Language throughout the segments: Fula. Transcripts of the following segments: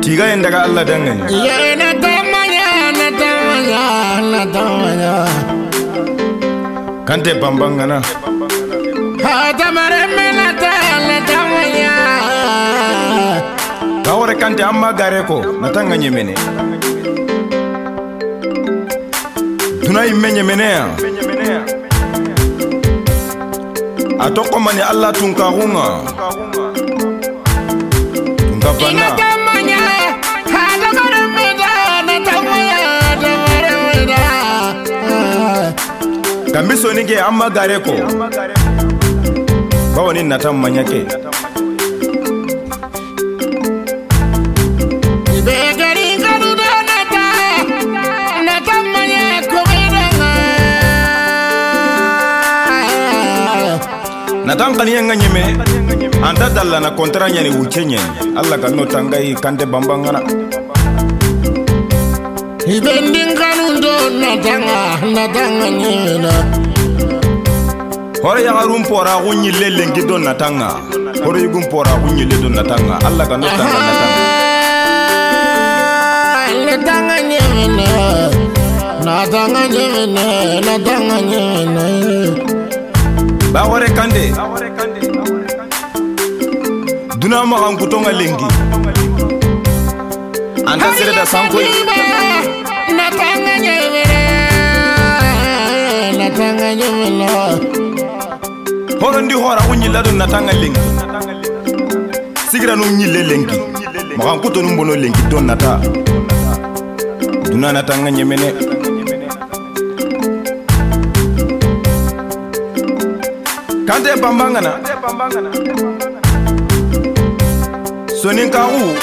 tiga yang daga Allah dengan ya natamanya Kanteh bambang ngana hata mareme natamanya Bacore Kanteh amma gare ko natanga nyemene Duna imenye mene ya Atoko mani Allah tunkarunga Tunkapana Kambi soni ke amma gare ko Bawa ni natam manyake Begari kanu da natam manyako bedanga Natam kaniya nganyeme Anta dalla na kontra nyani uchenye Allah kanu tangai Kanteh bambang ngana Ibending kanundo natanga nyena Hore yang arum pora kunyi lengi don natanga Hore yugum pora kunyi le don natanga Allah kanu tanga natanga Natanga nyena Bacore Kanteh Duna makan kutonga lengi Anta sere da sankoi Natanga nyena Horondi hora kunyi la don natanga lengi Sigira no nyile lengi makan kuto numbono lengi don nata Duna natanga nyemene Kanteh bambangana Sonin kawu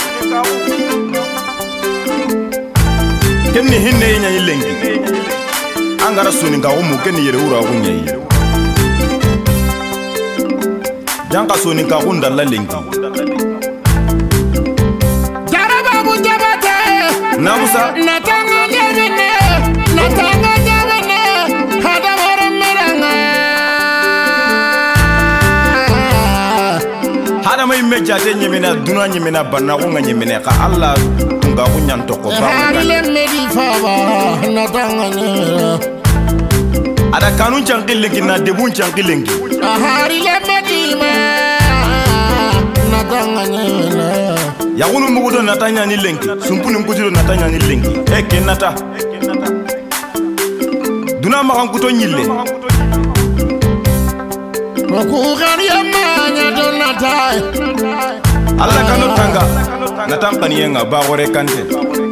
Kenni hinne nya lengi Angara sonin kawu mu kenni yere ura kunya yi Janka sonin kawu ndalla lengi Jaraba bu jabate Namusa natanga nyena hada meranga Hada mai mejate nyemena duna nyemena banna ko nga nyemena ka Allah tunga ko nyanto ko ba harile medi faba natanga nyena ada kanun chankilengi na debun chankilengi harile medi ma natanga nyena ya kunu mugudo natanya ni lengi sumpuni mkutiro natanya ni lengi kenata duna makan kuto nyille Bacore yamanya donata Allah kanu tanga natangani yenga Bacore Kanteh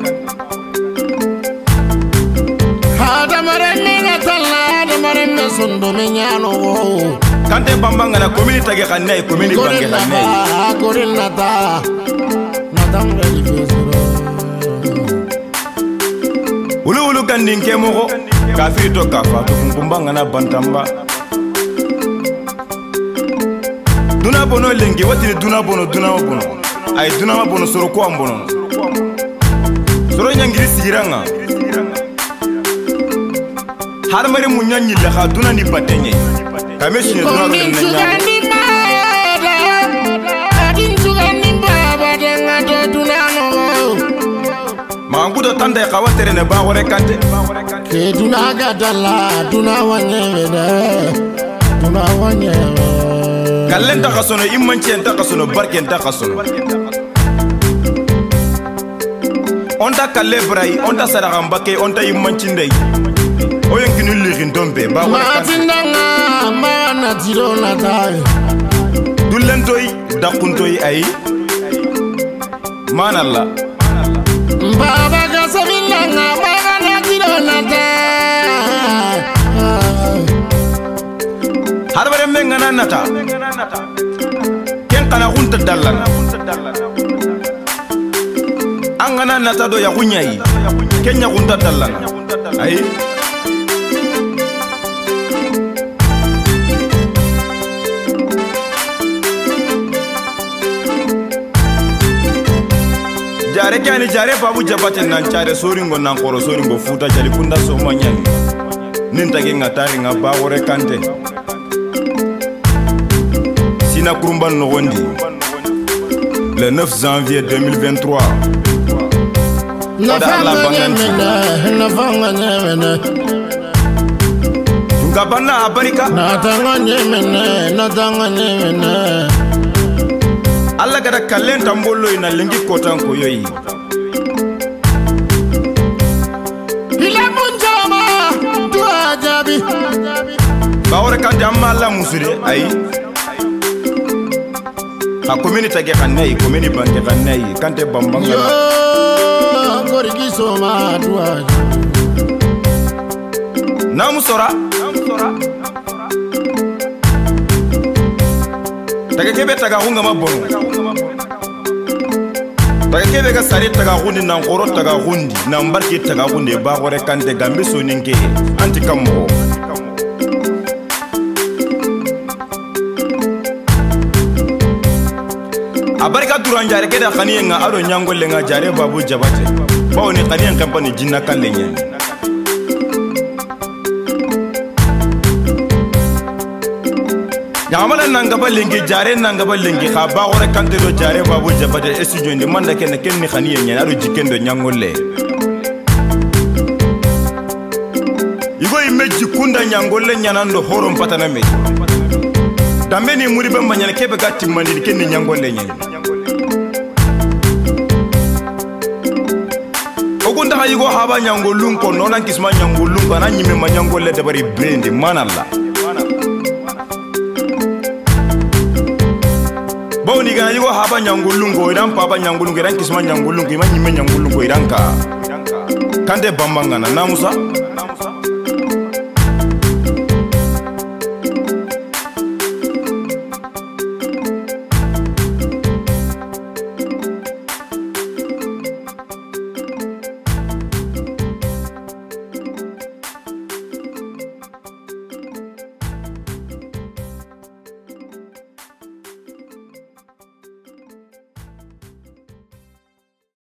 hada mareme sondo menyano Kanteh bambanga na komini tage kanai komini bange kanai Bacore nata natanga difesoro ulu kandin kemoko kafiri to kafa to kumbanga na bantamba Duna bono lengi watini duna bono ay duna bono soro ko ambono soro nyangiri sigiranga har mari munyanyi la ha duna ni patenye kame shine duna ko nanya Mangudo tanda ya kawatere ne Bacore Kanteh ke duna gadala duna wanyeme Kallen ta kasono immanci ta kasono barken ta kasono Onta kalle brai onta sadaka mbake onta immanci ndey oyen kinu lirin dombe Bacore Kanteh matindanga mana tirona tay dullentoy dakuntoy ay manalla baba gasabilanga mana tirona tay harbare mengana nata ken kana hunta dallan angana nata do ya kunyai kenya hunta dallan ay jare kani jare babu jabate nan chare soringo nan koro soringo futa jali kunda so manyani nintage ngatari nga Bacore Kanteh sina kurumban nogondi le 9 janvier 2023 nafanga nyemene ngabana abarika natanga nyemene alla gada kalenta mbolo ina lengi kotan ko yoyi ila munjama tuajabi Bacore Kanteh amma alla musure ay ha komini tage kanai komini banke kanai Kanteh bambanga yo gorigi soma tuajabi namusora tage kebe taga hunga mabono tage kebe ga sari taga hundi nan qoro taga hundi nan barki taga hundi Bacore Kanteh gambe soninge anti kammo abarika duran jare keda khaniye nga aro nyangolle nga jare babu jabate bawni khaniye kampani jinna kallenye Yamala nangaba lengi jare nangaba lengi kha Bacore Kanteh do jare babu jabate studio ndi manda ken ni khaniye nya aro jikendo nyangolle Igo imeji kunda nyangolle nyanando horom patana me dambe ni muri bamba nyane kebe gatti mandi ken nyangolle nya Ogunda hayigo haba nyangolun ko nonan kisma nyangolun ko na nyime ma nyangolle de bari brende manalla Bawni ga yigo haba nyangolun ko idan papa nyangolun ko idan kisma nyangolun ko ma nyime nyangolun ko idan ka Kanteh bambanga na namusa